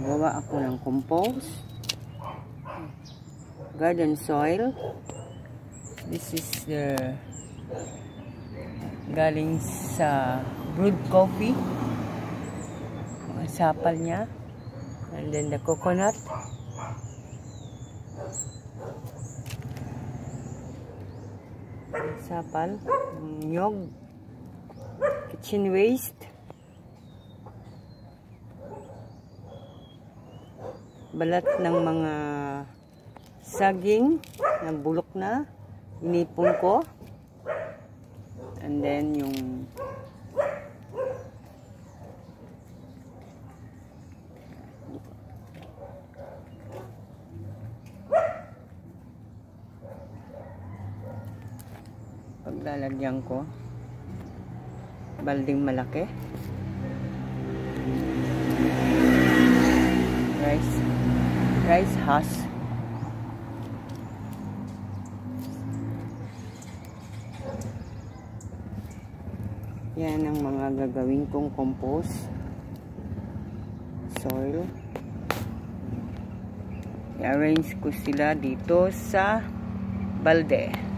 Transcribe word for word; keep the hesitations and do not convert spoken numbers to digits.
Gawa ako ng compost. Garden soil. This is the galing sa brewed coffee. Mga sapal niya. And then the coconut. Sapal. Nyog. Kitchen waste. Balat ng mga saging na bulok na inipon ko, and then yung paglalagyan ko balding malaki rice rice husk. Yan ang mga gagawin kong compost soil. I-arrange ko sila dito sa balde.